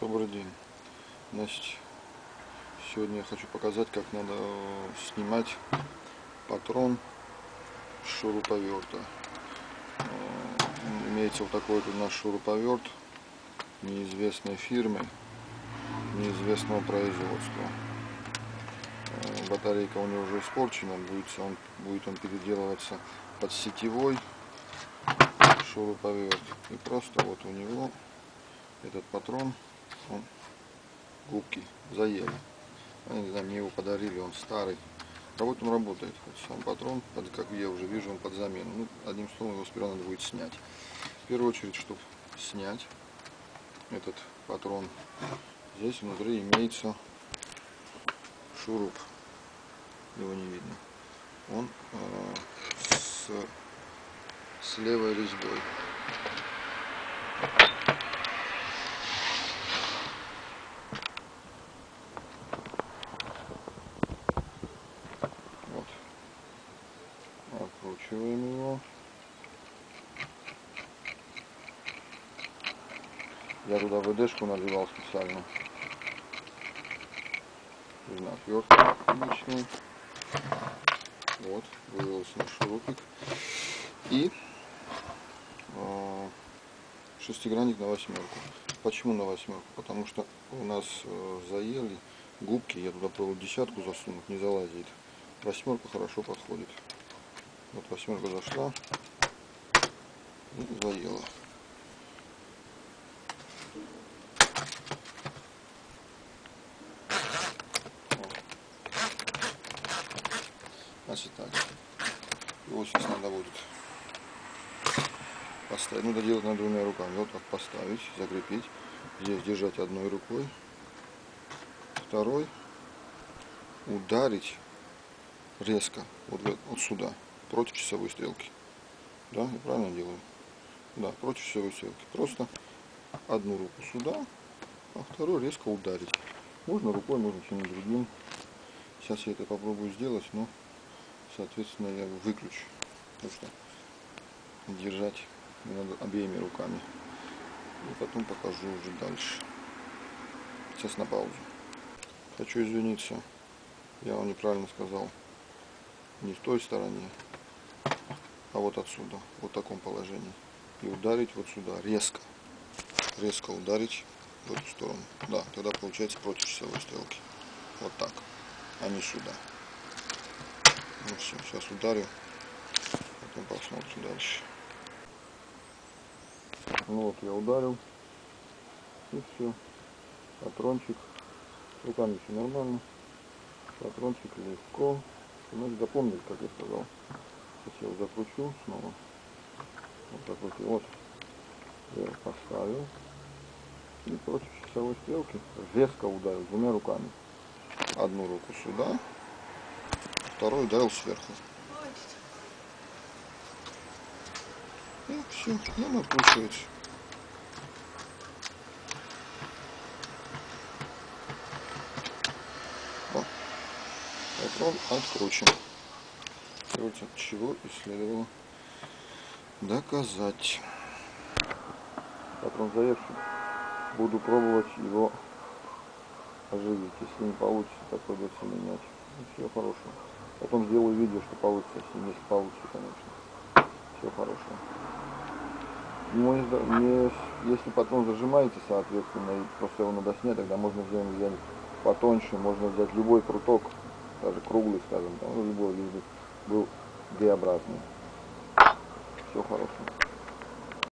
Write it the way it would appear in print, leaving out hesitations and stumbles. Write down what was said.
Добрый день. Значит, сегодня я хочу показать, как надо снимать патрон с шуруповерта. Имеется вот такой вот у нас шуруповерт неизвестной фирмы, неизвестного производства. Батарейка у него уже испорчена, будет он переделываться под сетевой шуруповерт. И просто вот у него этот патрон, губки заели. Я не знаю, мне его подарили, он старый. Работает, он работает. Вот сам патрон, как я уже вижу, он под замену. Ну, одним словом, его сперва надо будет снять. В первую очередь, чтобы снять этот патрон, здесь внутри имеется шуруп. Его не видно. Он с левой резьбой. Вот. Откручиваем его. Я туда ВДшку надевал специально. Нужна отвертка обычная. Вот, вывелся на шурупик. И шестигранник на восьмерку. Почему на восьмерку? Потому что у нас заели губки, я туда пробовал десятку засунуть, не залазит. Восьмерка хорошо подходит. Вот восьмерка зашла и заела. Значит так, его сейчас надо будет поставить, надо делать на двумя руками, вот так поставить, закрепить, здесь держать одной рукой, второй ударить резко, вот сюда, против часовой стрелки, да, я правильно делаю? Да, против часовой стрелки, просто одну руку сюда, а вторую резко ударить, можно рукой, можно чем-нибудь другим, сейчас я это попробую сделать, но соответственно я его выключу, потому что держать надо обеими руками. И потом покажу уже дальше. Сейчас на паузу. Хочу извиниться, я вам неправильно сказал. Не в той стороне, а вот отсюда, вот в таком положении. И ударить вот сюда, резко. Резко ударить в эту сторону. Да, тогда получается против часовой стрелки. Вот так, а не сюда. Ну все, сейчас ударю, потом посмотрим дальше. Ну вот я ударил, и все. Патрончик, руками все нормально. Патрончик легко. Надо запомнить, как я сказал. Сейчас я его закручу снова. Вот закрутил. Вот я его поставил. И против часовой стрелки резко ударил двумя руками. Одну руку сюда, вторую ударил сверху. И все, он откручивается. О, патрон откручен. Вот от чего и следовало доказать. Патрон заевший. Буду пробовать его оживить. Если не получится, то придется менять. Ну, всего хорошего. Потом сделаю видео, что получится, если получится, конечно. Всего хорошего. Если патрон зажимаете, соответственно, и просто его надо снять, тогда можно взять потоньше, можно взять любой круток, даже круглый, скажем, там, любой, лишь бы был Г-образный. Всего хорошего.